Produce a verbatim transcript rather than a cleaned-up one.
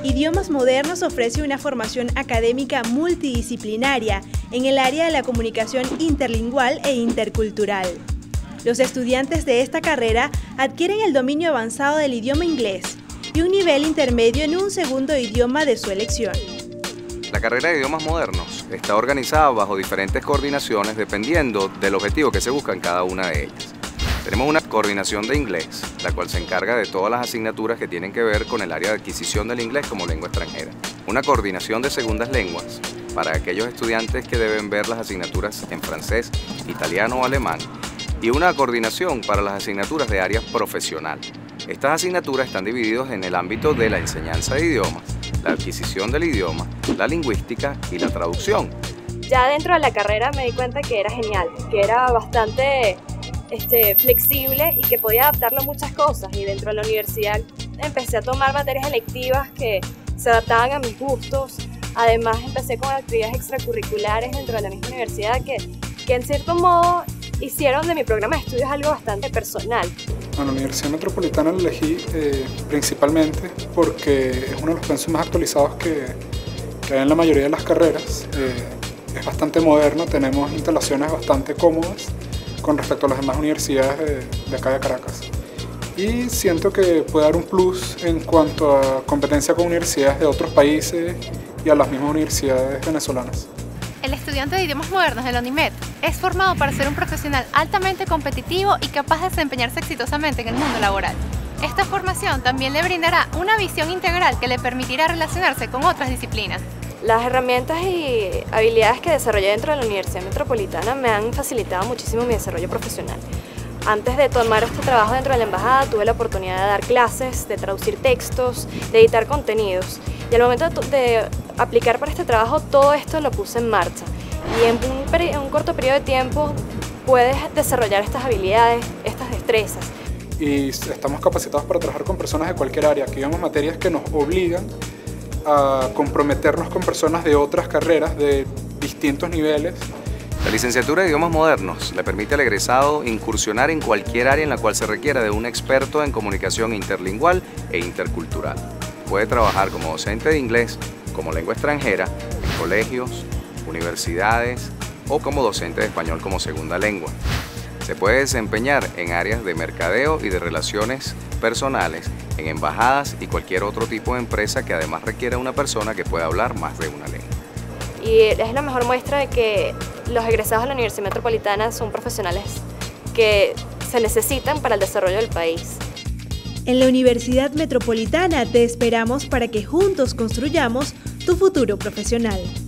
Idiomas Modernos ofrece una formación académica multidisciplinaria en el área de la comunicación interlingüal e intercultural. Los estudiantes de esta carrera adquieren el dominio avanzado del idioma inglés y un nivel intermedio en un segundo idioma de su elección. La carrera de Idiomas Modernos está organizada bajo diferentes coordinaciones dependiendo del objetivo que se busca en cada una de ellas. Tenemos una coordinación de inglés, la cual se encarga de todas las asignaturas que tienen que ver con el área de adquisición del inglés como lengua extranjera. Una coordinación de segundas lenguas para aquellos estudiantes que deben ver las asignaturas en francés, italiano o alemán, y una coordinación para las asignaturas de área profesional. Estas asignaturas están divididas en el ámbito de la enseñanza de idiomas, la adquisición del idioma, la lingüística y la traducción. Ya dentro de la carrera me di cuenta que era genial, que era bastante este, flexible y que podía adaptarlo a muchas cosas. Y dentro de la universidad empecé a tomar materias electivas que se adaptaban a mis gustos. Además empecé con actividades extracurriculares dentro de la misma universidad que, que en cierto modo hicieron de mi programa de estudios algo bastante personal. A la Universidad Metropolitana la elegí eh, principalmente porque es uno de los pensos más actualizados que, que hay en la mayoría de las carreras. Eh, es bastante moderno, tenemos instalaciones bastante cómodas con respecto a las demás universidades de, de acá de Caracas. Y siento que puede dar un plus en cuanto a competencia con universidades de otros países y a las mismas universidades venezolanas. El estudiante de Idiomas Modernos de la UNIMED es formado para ser un profesional altamente competitivo y capaz de desempeñarse exitosamente en el mundo laboral. Esta formación también le brindará una visión integral que le permitirá relacionarse con otras disciplinas. Las herramientas y habilidades que desarrollé dentro de la Universidad Metropolitana me han facilitado muchísimo mi desarrollo profesional. Antes de tomar este trabajo dentro de la embajada tuve la oportunidad de dar clases, de traducir textos, de editar contenidos. Y al momento de aplicar para este trabajo todo esto lo puse en marcha. Y en un, en un corto periodo de tiempo puedes desarrollar estas habilidades, estas destrezas. Y estamos capacitados para trabajar con personas de cualquier área. Aquí vemos materias que nos obligan a comprometernos con personas de otras carreras de distintos niveles. La licenciatura de Idiomas Modernos le permite al egresado incursionar en cualquier área en la cual se requiera de un experto en comunicación interlingüal e intercultural. Puede trabajar como docente de inglés, como lengua extranjera, en colegios, universidades o como docente de español como segunda lengua. Se puede desempeñar en áreas de mercadeo y de relaciones personales, en embajadas y cualquier otro tipo de empresa que además requiera una persona que pueda hablar más de una lengua. Y es la mejor muestra de que los egresados de la Universidad Metropolitana son profesionales que se necesitan para el desarrollo del país. En la Universidad Metropolitana te esperamos para que juntos construyamos tu futuro profesional.